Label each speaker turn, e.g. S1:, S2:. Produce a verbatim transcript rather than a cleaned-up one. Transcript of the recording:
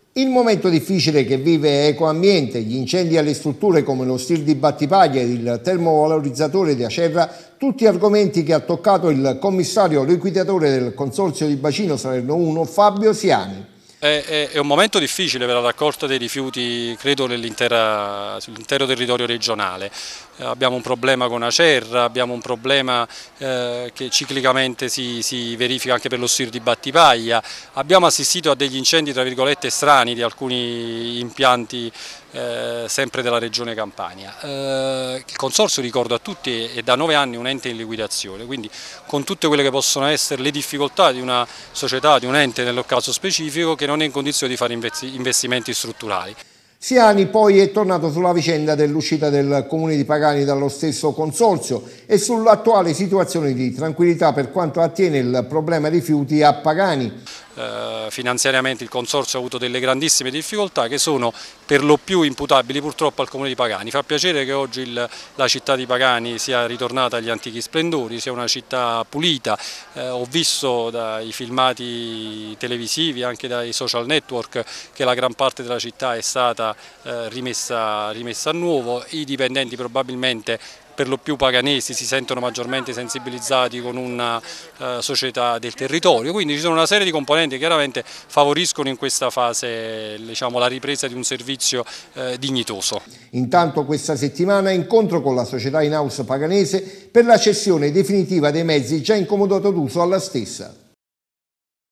S1: Il momento difficile che vive Ecoambiente, gli incendi alle strutture come lo stir di Battipaglia e il termovalorizzatore di Acerra, tutti argomenti che ha toccato il commissario liquidatore del Consorzio di Bacino Salerno uno, Fabio Siani.
S2: È, è, è un momento difficile per la raccolta dei rifiuti, credo, sull'intero territorio regionale. Eh, abbiamo un problema con Acerra, abbiamo un problema eh, che ciclicamente si, si verifica anche per lo stir di Battipaglia. Abbiamo assistito a degli incendi, tra virgolette, strani di alcuni impianti eh, sempre della regione Campania. Eh, il Consorzio, ricordo a tutti, è da nove anni un ente in liquidazione, quindi con tutte quelle che possono essere le difficoltà di una società, di un ente nel caso specifico, che non è in condizione di fare investimenti strutturali.
S1: Siani poi è tornato sulla vicenda dell'uscita del Comune di Pagani dallo stesso consorzio e sull'attuale situazione di tranquillità per quanto attiene il problema rifiuti a Pagani.
S2: Eh, finanziariamente il Consorzio ha avuto delle grandissime difficoltà che sono per lo più imputabili purtroppo al Comune di Pagani. Fa piacere che oggi il, la città di Pagani sia ritornata agli antichi splendori, sia una città pulita. Eh, ho visto dai filmati televisivi, anche dai social network, che la gran parte della città è stata eh, rimessa, rimessa a nuovo. I dipendenti probabilmente, per lo più paganesi, si sentono maggiormente sensibilizzati con una uh, società del territorio, quindi ci sono una serie di componenti che chiaramente favoriscono in questa fase, diciamo, la ripresa di un servizio uh, dignitoso.
S1: Intanto questa settimana incontro con la società in house paganese per la cessione definitiva dei mezzi già in comodato d'uso alla stessa.